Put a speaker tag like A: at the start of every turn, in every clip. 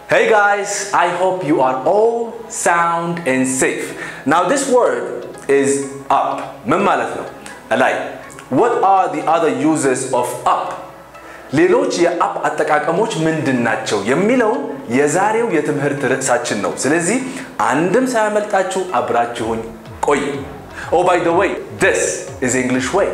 A: Hey guys, I hope you are all sound and safe. Now this word is up. ምን ማለት ነው? ላይ. What are the other uses of up? ሌሎች የአፕ አጠቃቀሞች ምንድናቸው የሚለው የዛሬው የትምህርት ርዕሳችን ነው። ስለዚህ አንድም ሳያመልጣችሁ አብራችሁኝ ቆይ. Oh, by the way, this is English way.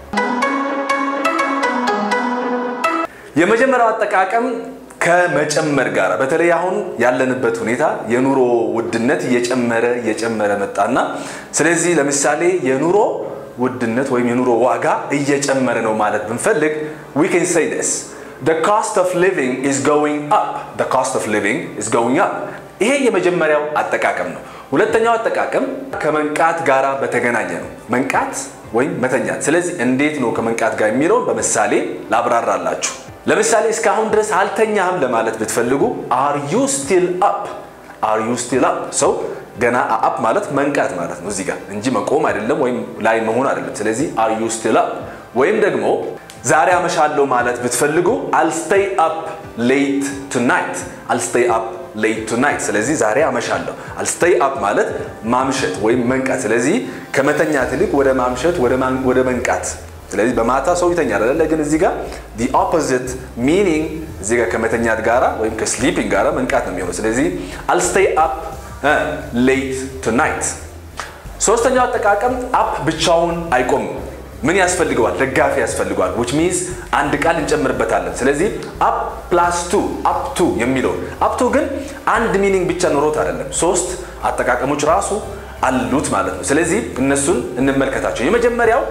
A: የመጀመሪያው አጠቃቀም ከመጨመር ጋር በተለይ አሁን ያለንበት ሁኔታ የኑሮ ውድነት እየጨመረ መጣና ስለዚህ ለምሳሌ የኑሮ ውድነት ወይም የኑሮ ዋጋ እየጨመረ ነው ማለት ብንፈልግ we can say this: the cost of living is going up. The cost of living is going up. ይሄ የመጀመሪያው አጠቃቀም ነው። ሁለተኛው አጠቃቀም ከመንቃት ጋራ በተገናኘ ነው። መንቃት ወይም መተኛት። ስለዚህ እንዴት ነው ከመንቃት ጋር የሚለው በመሳሌ ላብራራላችሁ። ለምሳሌ እስካሁን ድረስ አልተኛህም ለማለት ብትፈልጉ are you still up? Are you still up? So ገና up ማለት መንቃት ማለት ነው እዚህ ጋር እንጂ መቆም አይደለም ወይም ላይ መሆን አይደለም። ስለዚህ are you still up? ወይም ደግሞ ዛሬ አመሻለሁ ማለት ብትፈልጉ I'll stay up late tonight. I'll stay up late tonight. ስለዚህ ዛሬ አመሻለሁ። I'll stay up ማለት ማምሸት ወይም መንቃት። ስለዚህ ከመተኛት ይልቅ ወደ ማምሸት ወደ መንቃት። ስለዚህ በማታ ሰው ይተኛል አይደል? ግን እዚህ ጋር the opposite meaning እዚህ ጋር ከመተኛት ጋራ ወይም ከስሊፒንግ ጋራ መንቃት ነው የሚሆነው። ስለዚህ I'll stay up late tonight. ሶስተኛው አጠቃቀም up ብቻውን አይቆምም። ምን ያስፈልገዋል? ደጋፊ ያስፈልገዋል. which means አንድ ቃል እንጨምርበታለን። ስለዚህ up plus to, up to የሚለው up to ግን አንድ ሚኒንግ ብቻ ኖሮት አይደለም። ሶስት አጠቃቀሞች ራሱ አሉት ማለት ነው። ስለዚህ እነሱን እንመልከታቸው። የመጀመሪያው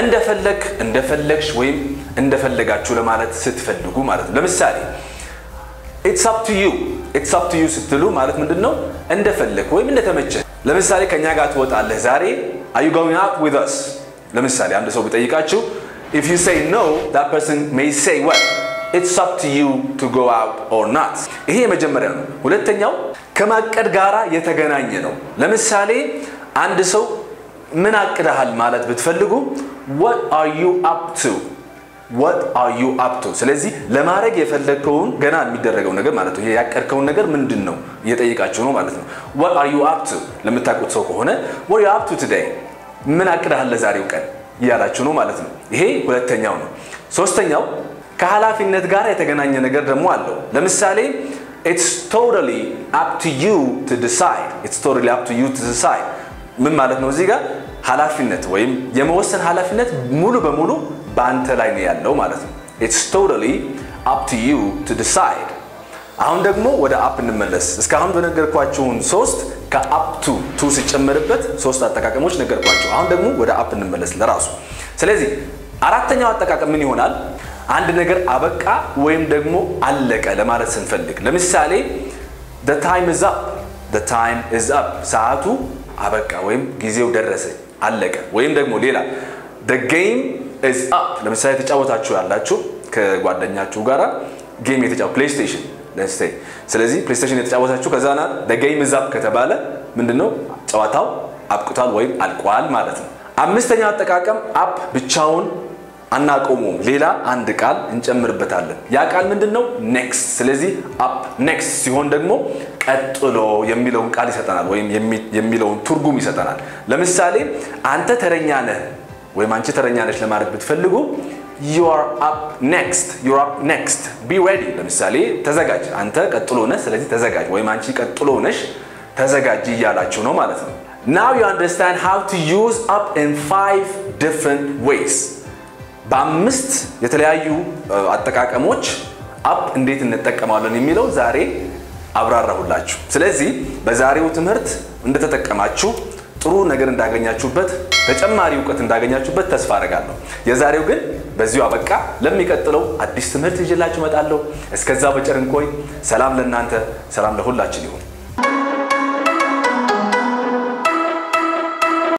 A: እንደፈለግሽ ወይም እንደፈለጋችሁ ለማለት ስትፈልጉ ማለት ነው። ለምሳሌ it's up to you ስትሉ ማለት ምንድነው? እንደፈለክ ወይም እንደተመቸ። ለምሳሌ ከኛ ጋር ትወጣለህ ዛሬ are you going out with us? ለምሳሌ አንድ ሰው ቢጠይቃችሁ if you say no, that person may say what? It's up to you to go out or not. ይሄ የመጀመሪያው ነው። ሁለተኛው ከማቀድ ጋራ የተገናኘ ነው። ለምሳሌ አንድ ሰው ምን አቅደሃል ማለት ብትፈልጉ what are you up to? What are you up to? ስለዚህ ለማድረግ የፈለከውን ገና የሚደረገው ነገር ማለት ነው። ያቀድከውን ነገር ምንድነው እየጠየቃችሁ ነው ማለት ነው። what are you up to? ለምታውቁት ሰው ከሆነ what are you up to today? ምን አቅደሃል ለዛሬው ቀን እያላችሁ ነው ማለት ነው። ይሄ ሁለተኛው ነው። ሶስተኛው ከኃላፊነት ጋር የተገናኘ ነገር ደግሞ አለው። ለምሳሌ it's totally up to you to decide. It's totally up to you to decide. ምን ማለት ነው? እዚህ ጋር ኃላፊነት ወይም የመወሰን ኃላፊነት ሙሉ በሙሉ በአንተ ላይ ነው ያለው ማለት ነው። It's totally up to you to decide. አሁን ደግሞ ወደ up እንመለስ። እስካሁን በነገርኳችሁን ሶስት ከup to ሲጨመርበት ሶስት አጠቃቀሞች ነገርኳችሁ። አሁን ደግሞ ወደ up እንመለስ ለራሱ። ስለዚህ አራተኛው አጠቃቀም ምን ይሆናል? አንድ ነገር አበቃ ወይም ደግሞ አለቀ ለማለት ስንፈልግ ለምሳሌ the time is up. The time is up. ሰዓቱ አበቃ ወይም ጊዜው ደረሰ አለቀ። ወይም ደግሞ ሌላ the game is up. ለምሳሌ ተጫወታችሁ ያላችሁ ከጓደኛችሁ ጋራ ጌም የተጫወቱ PlayStation let's say ስለዚህ PlayStation የተጫወታችሁ ከዛና the game is up ከተባለ ምንድነው? ጨዋታው አብቅቷል ወይም አልቋል ማለት ነው። አምስተኛው አጠቃቀም up ብቻውን አናቆሙም። ሌላ አንድ ቃል እንጨምርበታለን። ያ ቃል ምንድነው? next. ስለዚህ up next ሲሆን ደግሞ ቀጥሎ የሚለውን ቃል ይሰጠናል ወይም የሚለውን ትርጉም ይሰጠናል። ለምሳሌ አንተ ተረኛ ነህ ወይም አንቺ ተረኛ ነሽ ለማለት ብትፈልጉ you are up next. You're up next. Be ready. ለምሳሌ ተዘጋጅ። አንተ ቀጥሎ ነህ ስለዚህ ተዘጋጅ ወይም አንቺ ቀጥሎ ነሽ ተዘጋጅ እያላችሁ ነው ማለት ነው። Now you understand how to use up in 5 different ways. በአምስት የተለያዩ አጠቃቀሞች up እንዴት እንጠቀማለን የሚለው ዛሬ አብራራሁላችሁ። ስለዚህ በዛሬው ትምህርት እንደተጠቀማችሁ ጥሩ ነገር እንዳገኛችሁበት ተጨማሪ ዕውቀት እንዳገኛችሁበት ተስፋ አደርጋለሁ። የዛሬው ግን በዚሁ አበቃ። ለሚቀጥለው አዲስ ትምህርት ይዤላችሁ እመጣለሁ። እስከዛው በጨርንቆይ ሰላም ለእናንተ ሰላም ለሁላችን ይሁን።